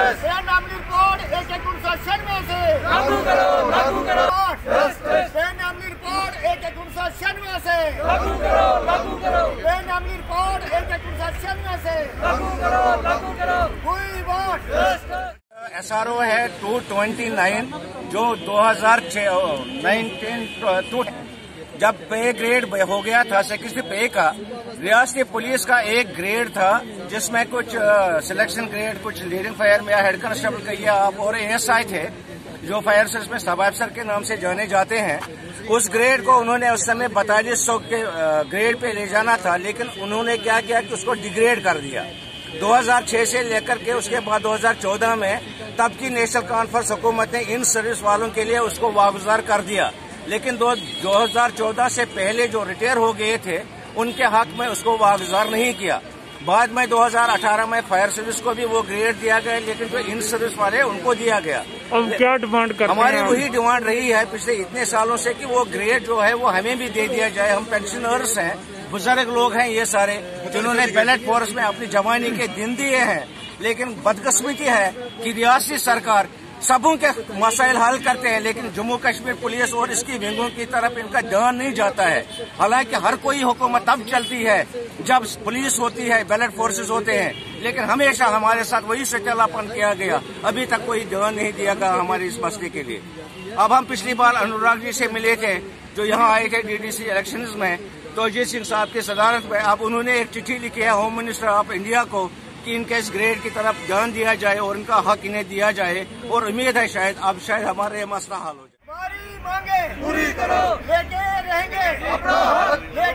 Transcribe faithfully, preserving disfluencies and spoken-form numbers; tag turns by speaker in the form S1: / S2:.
S1: बेनामी रिपोर्ट एक एक उन्नीस सौ छियानवे से
S2: लागू करो, लागू करो,
S1: बेनामी रिपोर्ट एक एक उन्नीस सौ छियानवे से
S2: लागू करो, लागू करो,
S1: बेनामी रिपोर्ट एक एक उन्नीस सौ छियानवे से
S2: लागू करो, लागू करो।
S1: हुई बात
S3: एस आर ओ है टू ट्वेंटी नाइन जो दो हजार नाइनटीन टू जब पे ग्रेड हो गया था सेक्रेटरी पे का, रियासती पुलिस का एक ग्रेड था जिसमें कुछ सिलेक्शन ग्रेड, कुछ लीडिंग फायर में हेड कांस्टेबल कहिए आप, और एएसआई थे जो फायर सर्विस में सब अफसर के नाम से जाने जाते हैं। उस ग्रेड को उन्होंने उस समय बतालीस सौ के ग्रेड पे ले जाना था, लेकिन उन्होंने क्या किया कि उसको डिग्रेड कर दिया दो हजार छह से लेकर के। उसके बाद दो हजार चौदह में तब की नेशनल कॉन्फ्रेंस हुकूमत ने इन सर्विस वालों के लिए उसको वागुजार कर दिया, लेकिन दो हजार चौदह से पहले जो रिटायर हो गए थे उनके हक में उसको वागुजार नहीं किया। बाद में दो हजार अठारह में फायर सर्विस को भी वो ग्रेड दिया गया, लेकिन जो इन सर्विस वाले उनको दिया गया।
S4: अब क्या डिमांड करते हैं?
S3: हमारी वही डिमांड रही है पिछले इतने सालों से कि वो ग्रेड जो है वो हमें भी दे दिया जाए। हम पेंशनर्स हैं, बुजुर्ग लोग हैं ये सारे, जिन्होंने बैलेट फोर्स में अपनी जवानी के दिन दिए हैं, लेकिन बदकिस्मती है कि रियासती सरकार सबों के मसाइल हल करते हैं, लेकिन जम्मू कश्मीर पुलिस और इसकी विंगों की तरफ इनका ध्यान नहीं जाता है। हालांकि हर कोई हुकूमत तब चलती है जब पुलिस होती है, बैलेट फोर्सेस होते हैं, लेकिन हमेशा हमारे साथ वही सचलापन किया गया। अभी तक कोई ध्यान नहीं दिया गया हमारी इस मसले के लिए। अब हम पिछली बार अनुराग जी से मिले थे जो यहाँ आए थे डीडीसी इलेक्शन में, तो अजीत सिंह साहब की सदारत में। अब उन्होंने एक चिट्ठी लिखी है होम मिनिस्टर ऑफ इंडिया को कि इनके इस ग्रेड की तरफ ध्यान दिया जाए और इनका हक इन्हें दिया जाए, और उम्मीद है शायद अब शायद हमारे मसला हल हो जाए।
S1: हमारी मांगे
S2: पूरी करो,
S1: लेके रहेंगे
S2: अपना हक।